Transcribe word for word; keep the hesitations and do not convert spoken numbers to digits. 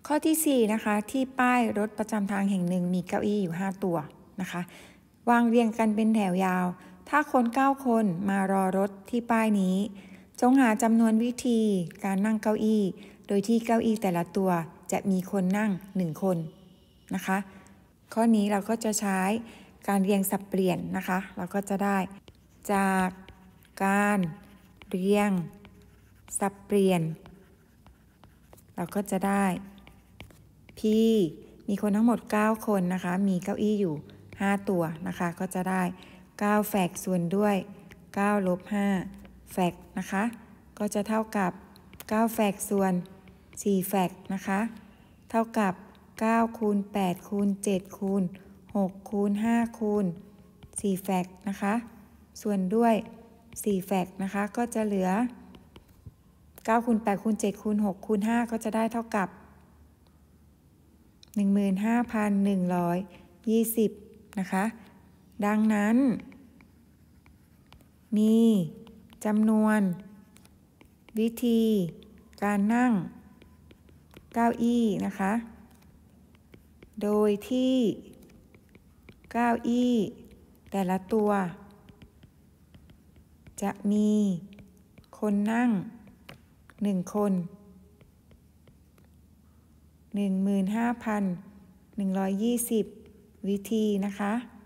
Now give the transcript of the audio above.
ข้อที่สี่นะคะที่ป้ายรถประจำทางแห่งหนึ่งมีเก้าอี้อยู่ห้าตัวนะคะวางเรียงกันเป็นแถวยาวถ้าคนเก้าคนมารอรถที่ป้ายนี้จงหาจำนวนวิธีการนั่งเก้าอี้โดยที่เก้าอี้แต่ละตัวจะมีคนนั่งหนึ่งคนนะคะข้อนี้เราก็จะใช้การเรียงสับเปลี่ยนนะคะเราก็จะได้จากการเรียงสับเปลี่ยนเราก็จะได้ P มีคนทั้งหมดเก้าคนนะคะมีเก้าอี้อยู่ห้าตัวนะคะก็จะได้เก้าแฟกส่วนด้วยเก้าลบห้าแฟกนะคะก็จะเท่ากับเก้าแฟกส่วนสี่แฟกนะคะเท่ากับเก้าคูณแปดคูณเจ็ดคูณหกคูณห้าคูณสี่แฟกนะคะส่วนด้วยสี่แฟกนะคะก็จะเหลือเก้าคูณแปดคูณเจ็ดคูณหกคูณห้าก็จะได้เท่ากับ หนึ่งหมื่นห้าพันหนึ่งร้อยยี่สิบ นะคะดังนั้นมีจำนวนวิธีการนั่งเก้าอี้นะคะโดยที่เก้าอี้แต่ละตัวจะมีคนนั่งหนึ่งคน หนึ่งหมื่นห้าพันหนึ่งร้อยยี่สิบ วิธีนะคะ